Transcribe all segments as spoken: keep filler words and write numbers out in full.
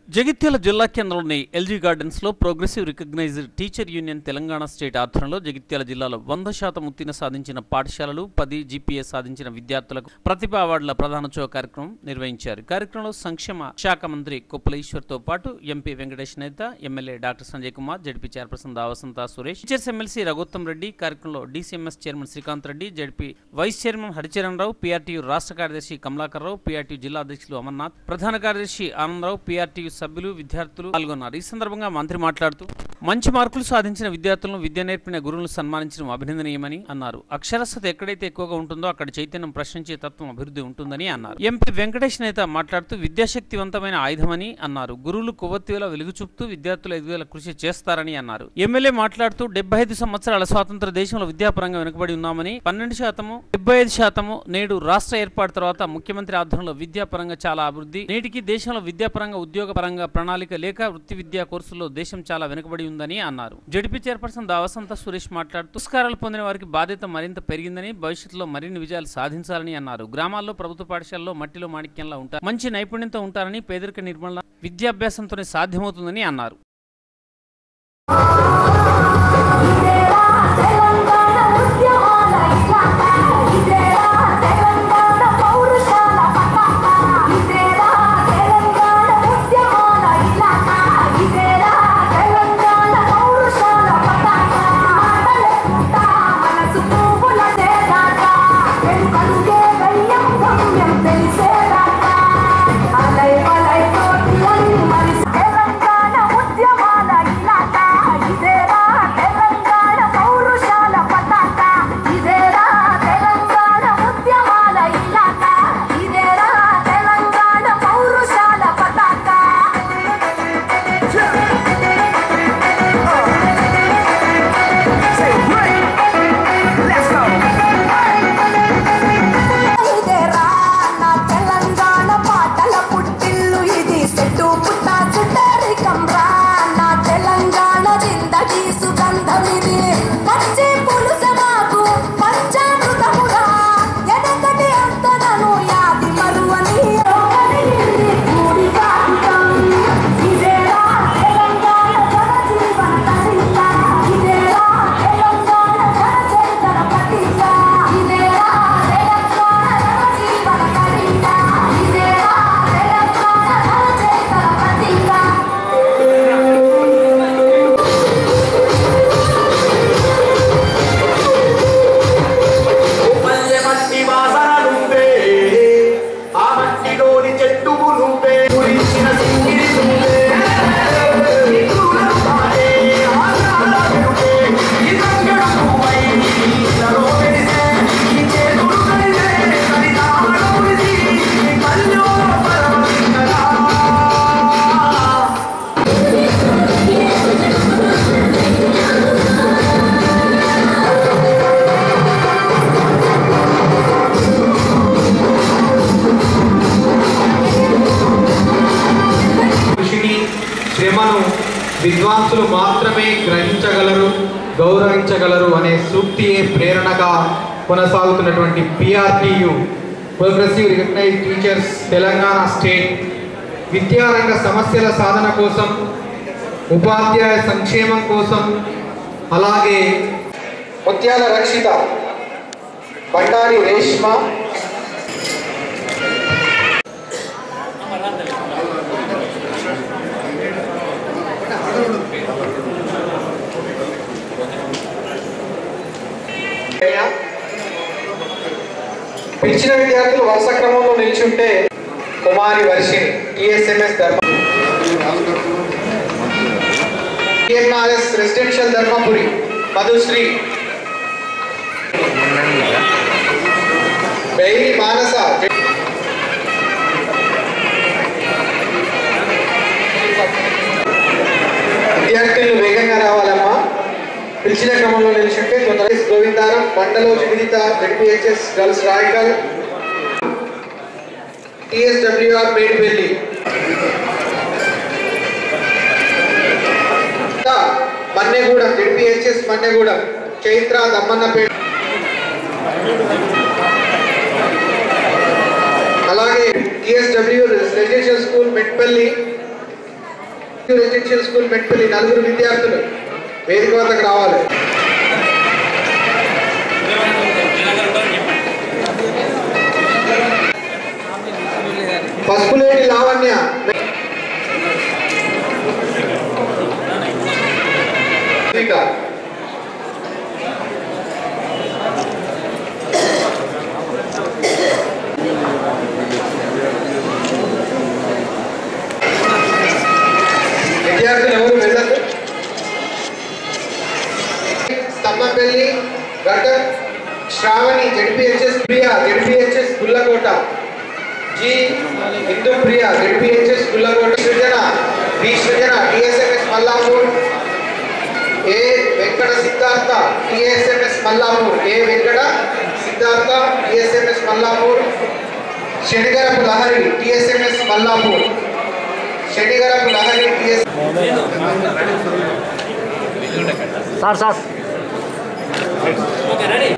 జగిత్యాల జిల్లా కేంద్రంలోని LG gardens లో progressive recognised teacher union Telangana state ఆధ్వర్యంలో జగిత్యాల జిల్లాలో వంద శాతం ఉత్తీర్ణ సాధించిన పాఠశాలలు పది జీపీఏ సాధించిన విద్యార్థులకు ప్రతిభా అవార్డుల ప్రధాన చో కార్యక్రమం నిర్వహించారు. కార్యక్రమంలో సంక్షేమ శాఖ మంత్రి కొప్పుల ఈశ్వర్తో పాటు MP Venkatesh Netha, MLA doctor Sanjay Kumar, ZP chairperson Davasantha Suresh, teachers MLC Raghuttam Reddy, కార్యక్రమంలో DCMS chairman Srikanth Reddy, ZP vice chairman Haricharan Rao, PRTU రాష్ట్ర కార్యదర్శి కమలాకర్ రావు, పీఆర్టీయూ జిల్లా అధ్యక్షులు అమర్నాథ్, ప్రధాన కార్యదర్శి ఆనందరావు, పీఆర్టీయూ సభ్యులు, విద్యార్థులు పాల్గొన్నారు. ఈ సందర్భంగా మంత్రి మాట్లాడుతూ మంచి మార్కులు సాధించిన విద్యార్థులను, విద్య నేర్పిన గురువులను సన్మానించడం అభినందనీయమని అన్నారు. అక్షరస్యత ఎక్కడైతే ఎక్కువగా ఉంటుందో అక్కడ చైతన్యం, ప్రశ్నించే తత్వం అభివృద్ధి ఉంటుందని అన్నారు. ఎంపీ వెంకటేష్ నేత మాట్లాడుతూ విద్యాశక్తివంతమైన ఆయుధమని అన్నారు. గురువులు కొవ్వొత్తివేళ వెలుగు చూపుతూ విద్యార్థుల ఎదుగుదల కృషి చేస్తారని అన్నారు. ఎమ్మెల్యే మాట్లాడుతూ డెబ్బై ఐదు సంవత్సరాల స్వాతంత్ర దేశంలో విద్యాపరంగా వెనుకబడి ఉన్నామని, పన్నెండు శాతము డెబ్బై ఐదు శాతము నేడు రాష్ట్ర ఏర్పాటు తర్వాత ముఖ్యమంత్రి ఆధ్వర్యంలో విద్యాపరంగా చాలా అభివృద్ధి, నేటికి దేశంలో విద్యాపరంగా ఉద్యోగపరంగా ప్రణాళిక లేక వృత్తి విద్యా కోర్సుల్లో దేశం చాలా వెనుకబడి ఉందని అన్నారు. జడ్పీ చైర్పర్సన్ దావసంత సురేష్ మాట్లాడుతూ పురస్కారాలు పొందిన వారికి బాధ్యత మరింత పెరిగిందని, భవిష్యత్తులో మరిన్ని విజయాలు సాధించాలని అన్నారు. గ్రామాల్లో ప్రభుత్వ పాఠశాలలో మట్టిలో మాణిక్యంలా ఉంటారు, మంచి నైపుణ్యంతో ఉంటారని, పేదరిక నిర్మూలన విద్యాభ్యాసంతోనే సాధ్యమవుతుందని అన్నారు. శ్రమను విద్వాంసులు మాత్రమే గ్రహించగలరు, గౌరవించగలరు అనే సూక్తియే ప్రేరణగా కొనసాగుతున్నటువంటి PRTU progressive recognised teachers Telangana state విద్యారంగ సమస్యల సాధన కోసం, ఉపాధ్యాయ సంక్షేమం కోసం, అలాగే ముత్యాల రక్షిత, బండారి రేష్మ, పిలిచిన విద్యార్థులు వరుస క్రమంలో నిల్చుంటే కుమారి Varshini, TSMS Dharma, TMRS residential Dharmapuri Madhushri, బెయిలి మానస, విద్యార్థులు వేగంగా రావాలమ్మా. పిలిచిన క్రమంలో నిలిచింటే తొందరగా గోవిందారం, మండలో జగదిత, ZPHS girls Raikal, TSWR Medipalli, Mannegudem, ZPHS Mannegudem, Chaitra Dammannapet, అలాగే TSW residential school Metpalli, residential school Metpalli నలుగురు విద్యార్థులు వేదిక వద్దకు రావాలి. పసుపులేటి లావణ్య విద్యార్థులు ఎవరు వెళ్ళదు. Stambhampalli Gadda Sravani ZPHS Priya ZPHS Gullakota G Hindu Priya ZPHS Gullakota Srujana B Srujana TSMS Mallapur A Venkata Siddhartha TSMS Mallapur A Venkata Siddhartha TSMS Mallapur Shanigarapu Lahari TSMS Mallapur Shanigarapu Lahari TS sir sir okay ready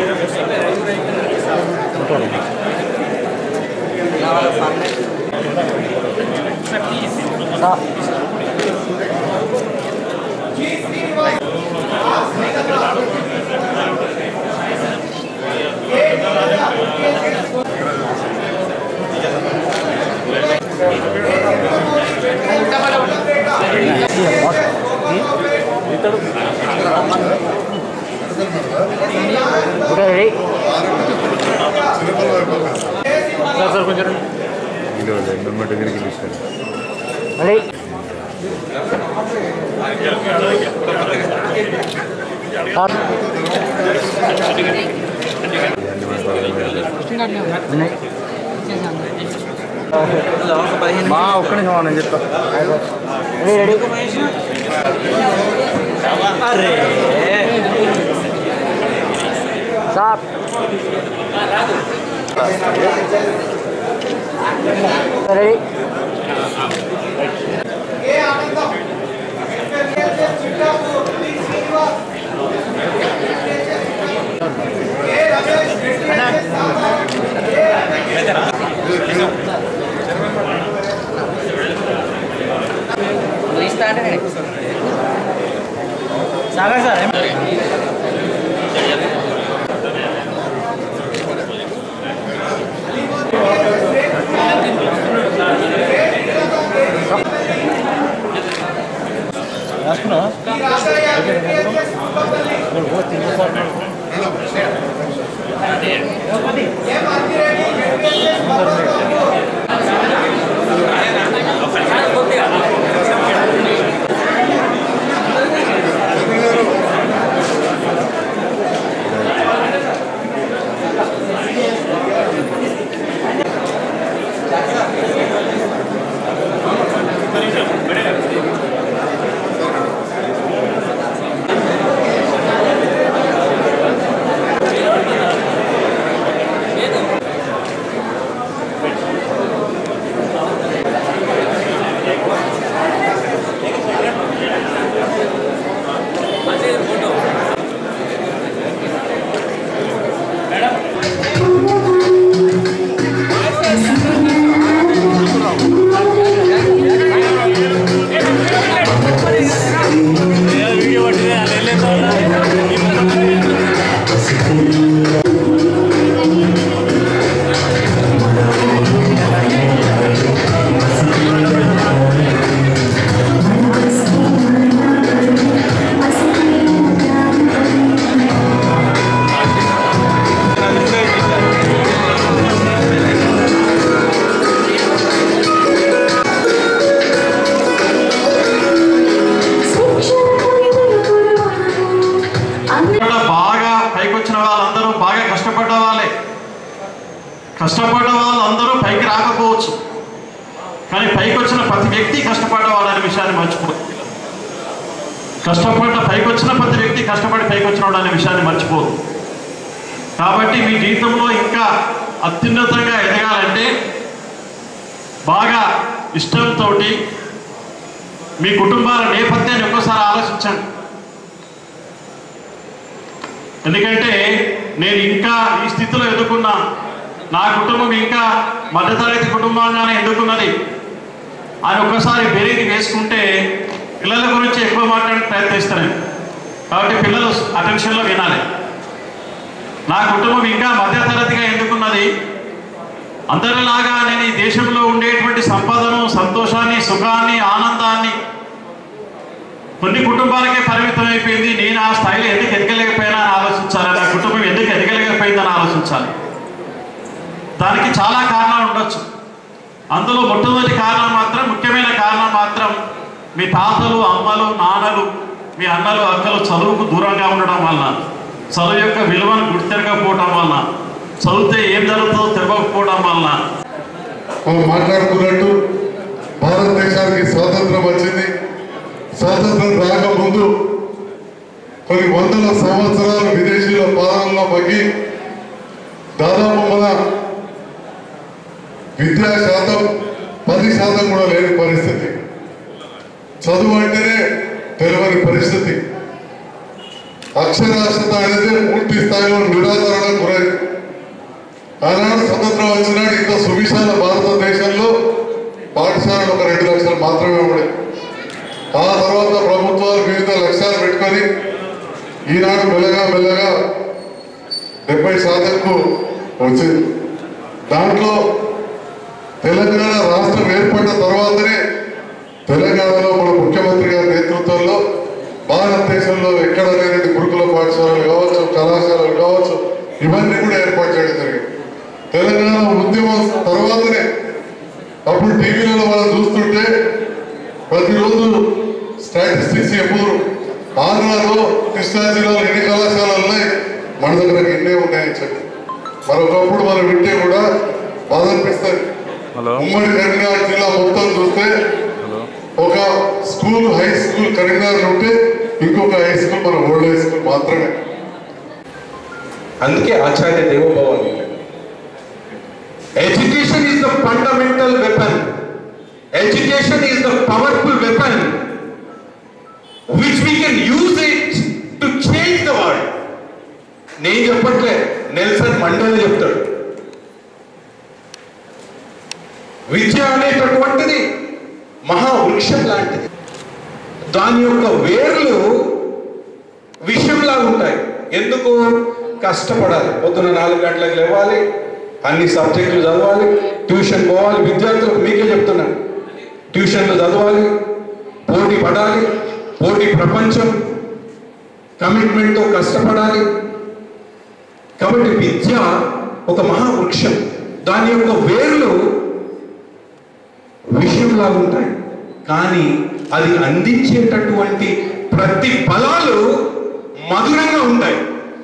sir sir కొంచెం అదే మా ఒక్క నిమిషం నేను చెప్తా రెడీ అరే సార్ రెడీ సాగర్ సార్ కష్టపడ్డ వాళ్ళందరూ పైకి రాకపోవచ్చు, కానీ పైకి వచ్చిన ప్రతి వ్యక్తి కష్టపడ్డ వాళ్ళనే విషయాన్ని మర్చిపోదు. కష్టపడ్డ పైకి వచ్చిన ప్రతి వ్యక్తి కష్టపడి పైకి వచ్చిన అనే విషయాన్ని మర్చిపోదు. కాబట్టి మీ జీవితంలో ఇంకా అత్యున్నతంగా ఎదగాలంటే బాగా ఇష్టంతో మీ కుటుంబాల నేపథ్యాన్ని ఒక్కసారి ఆలోచించండి. ఎందుకంటే నేను ఇంకా ఈ స్థితిలో ఎదుర్కొన్నా, నా కుటుంబం ఇంకా మధ్యతరగతి కుటుంబంగానే ఎదుర్కొన్నది అని ఒక్కసారి బెరీకి వేసుకుంటే పిల్లల గురించి ఎక్కువ మాట్లాడడానికి ప్రయత్నిస్తాను. కాబట్టి పిల్లలు అటెన్షన్లో వినాలి. నా కుటుంబం ఇంకా మధ్యతరగతిగా ఎందుకున్నది, అందరిలాగా నేను ఈ దేశంలో ఉండేటువంటి సంపదను, సంతోషాన్ని, సుఖాన్ని, ఆనందాన్ని కొన్ని కుటుంబాలకే పరిమితం అయిపోయింది. నేను ఆ స్థాయిలో ఎందుకు ఎదగలేకపోయినా అని ఆలోచించాలి. నా కుటుంబం ఎందుకు ఎదగలేకపోయిందని ఆలోచించాలి. దానికి చాలా కారణాలు ఉండొచ్చు. అందులో మొట్టమొదటి కారణం మాత్రం, ముఖ్యమైన కారణం మాత్రం మీ తాతలు, అమ్మలు, నాన్నలు, మీ అన్నలు, అక్కలు చదువుకు దూరంగా ఉండడం వలన, చదువు యొక్క విలువను గుర్తెరగకపోవడం వలన, చదివితే ఏం జరుగుతుందో తెలియకపోవడం వలన. మనం మాట్లాడుకున్నట్టు భారతదేశానికి స్వాతంత్రం వచ్చింది. స్వాతంత్రం రాకముందు కొన్ని వందల సంవత్సరాలు విదేశీయుల పాలనలో మగ్గి దాదాపు మన విద్యా శాతం పది శాతం కూడా లేని పరిస్థితి. చదువు అంటేనే తెలియని పరిస్థితి. అక్షరాస్యత అనేది పూర్తి స్థాయిలో నిరాదరణ గురైంది. ఆనాడు స్వతంత్రం వచ్చినాడు ఇంత సువిశాల భారతదేశంలో పాఠశాలలు ఒక రెండు లక్షలు మాత్రమే ఉన్నాయి. ఆ తర్వాత ప్రభుత్వాలు వివిధ లక్ష్యాలు పెట్టుకొని ఈనాడు మెల్లగా మెల్లగా డెబ్బై శాతంకు వచ్చింది. దాంట్లో తెలంగాణ రాష్ట్రం ఏర్పడిన తర్వాతనే తెలంగాణలో మన ముఖ్యమంత్రి గారి నేతృత్వంలో భారతదేశంలో ఎక్కడ లేని గురుకుల పాఠశాలలు కావచ్చు, కళాశాలలు కావచ్చు, ఇవన్నీ కూడా ఏర్పాటు చేయడం జరిగింది. తెలంగాణ ఉద్యమం తర్వాతనే అప్పుడు టీవీలలో మనం చూస్తుంటే ప్రతిరోజు స్టాటిస్టిక్స్ ఎప్పుడు ఆంధ్రాలో, కృష్ణా జిల్లాలో ఎన్ని కళాశాలలు ఉన్నాయి, మన దగ్గర ఎన్నే ఉన్నాయని చెప్పి మరొకప్పుడు మనం వింటే కూడా బాధ అనిపిస్తుంది. ఉమ్మడి కరీంనగర్ జిల్లా మొత్తం చూస్తే ఒక స్కూల్, హై స్కూల్ కరీంనగర్ ఉంటే ఇంకొక హై స్కూల్ మన ఓల్డ్ హై స్కూల్ మాత్రమే. అందుకే ఆచార్య దేవోభవ education is the fundamental weapon. Education is the powerful weapon which we can use it to change the world. నేను చెప్పట్లే, నెల్సన్ మండేలా చెప్తాడు. విద్య అనేటటువంటిది మహావృక్షం లాంటిది. దాని యొక్క వేర్లు విషంలా ఉంటాయి. ఎందుకు? కష్టపడాలి. పొద్దున నాలుగు గంటలకు లేవాలి, అన్ని సబ్జెక్టులు చదవాలి, ట్యూషన్ పోవాలి. విద్యార్థులకు మీకే చెప్తున్నాను, ట్యూషన్లు చదవాలి, పోటీ పడాలి, పోటీ ప్రపంచం, కమిట్మెంట్తో కష్టపడాలి. కాబట్టి విద్య ఒక మహావృక్షం. దాని యొక్క వేర్లు విషయంలా ఉంటాయి, కానీ అది అందించేటటువంటి ప్రతి ఫలాలు మధురంగా ఉంటాయి.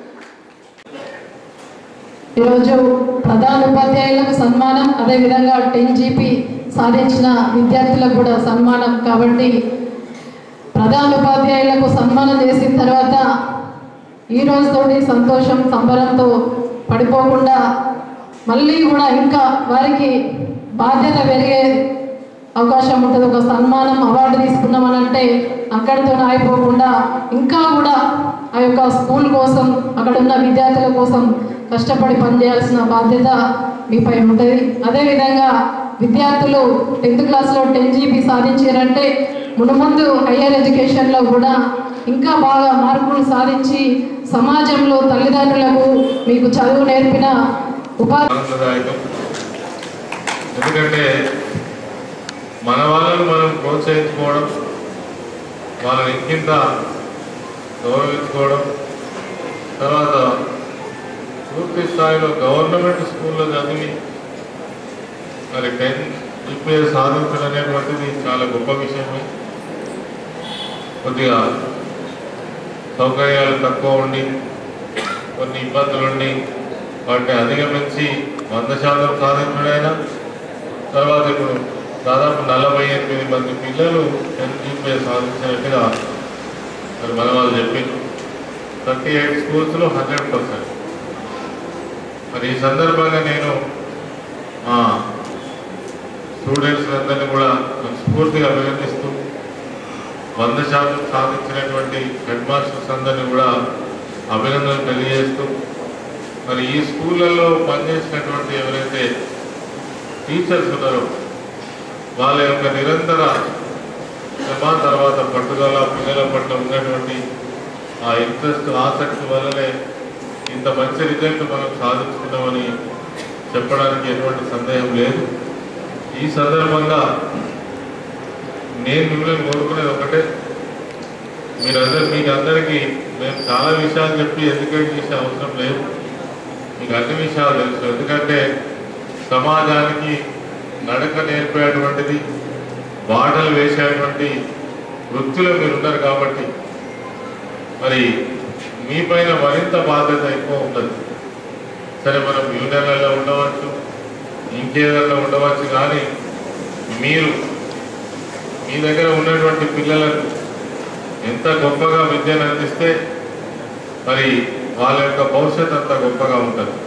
ఈరోజు ప్రధాన ఉపాధ్యాయులకు సన్మానం, అదేవిధంగా టెన్ జీపీ సాధించిన విద్యార్థులకు కూడా సన్మానం. కాబట్టి ప్రధాన ఉపాధ్యాయులకు సన్మానం చేసిన తర్వాత ఈ రోజుతోటి సంతోషం సంబరంతో పడిపోకుండా మళ్ళీ కూడా ఇంకా వారికి బాధ్యత పెరిగే అవకాశం ఉంటుంది. ఒక సన్మానం, అవార్డు తీసుకున్నామనంటే అక్కడితో ఆగిపోకుండా ఇంకా కూడా ఆ యొక్క స్కూల్ కోసం, అక్కడ ఉన్న విద్యార్థుల కోసం కష్టపడి పనిచేయాల్సిన బాధ్యత మీపై ఉంటుంది. అదేవిధంగా విద్యార్థులు టెన్త్ క్లాస్లో టెన్ జీబీ సాధించారంటే మునుముందు హయ్యర్ ఎడ్యుకేషన్లో కూడా ఇంకా బాగా మార్కులు సాధించి సమాజంలో తల్లిదండ్రులకు మీకు చదువు నేర్పిన ఉపాధ్యాయులు, ఎందుకంటే మన వాళ్ళని మనం ప్రోత్సహించుకోవడం, వాళ్ళని ఇంకింత గౌరవించుకోవడం, తర్వాత పూర్తి స్థాయిలో గవర్నమెంట్ స్కూల్లో చదివి మరి టెన్ జీపీఎస్ సాధించడం అనేటువంటిది చాలా గొప్ప విషయమే. కొద్దిగా సౌకర్యాలు తక్కువ ఉండి కొన్ని ఇబ్బందులు ఉండి వాటిని అధిగమించి వంద శాతం సాధించడైనా, తర్వాత ఇప్పుడు దాదాపు నలభై ఎనిమిది మంది పిల్లలు టెన్ జీపీఎస్ సాధించినట్టుగా మరి మన వాళ్ళు చెప్పింది. థర్టీ ఎయిట్ స్కూల్స్లో హండ్రెడ్ పర్సెంట్. మరి ఈ సందర్భంగా నేను మా స్టూడెంట్స్ అందరినీ కూడా స్ఫూర్తిగా అభినందిస్తూ వంద శాతం సాధించినటువంటి హెడ్ మాస్టర్స్ అందరినీ కూడా అభినందనలు తెలియజేస్తూ, మరి ఈ స్కూళ్ళల్లో పనిచేసినటువంటి ఎవరైతే టీచర్స్ ఉన్నారో వాళ్ళ యొక్క నిరంతర శ్రమ తర్వాత పట్టుదల పిల్లల పట్ల ఉన్నటువంటి ఆ ఇంట్రెస్ట్ ఆసక్తి వల్లనే ఇంత మంచి రిజల్ట్ మనం సాధించుకున్నామని చెప్పడానికి ఎటువంటి సందేహం లేదు. ఈ సందర్భంగా నేను మిమ్మల్ని కోరుకునేది ఒకటే, మీరందరూ మీకు అందరికీ మేము చాలా విషయాలు చెప్పి ఎడ్యుకేట్ చేసే అవసరం లేదు. మీకు అన్ని విషయాలు తెలుసు. ఎందుకంటే సమాజానికి నడక నేర్పేటువంటిది, బాటలు వేసేటువంటి వృత్తిలో మీరు ఉన్నారు కాబట్టి మరి మీ పైన మరింత బాధ్యత ఎక్కువ ఉంటుంది. సరే మనం యూనియన్లలో ఉండవచ్చు, ఇంకేదన్నా ఉండవచ్చు, కానీ మీరు మీ దగ్గర ఉన్నటువంటి పిల్లలకు ఎంత గొప్పగా విద్యను అందిస్తే మరి వాళ్ళ యొక్క భవిష్యత్తు అంత గొప్పగా ఉంటుంది.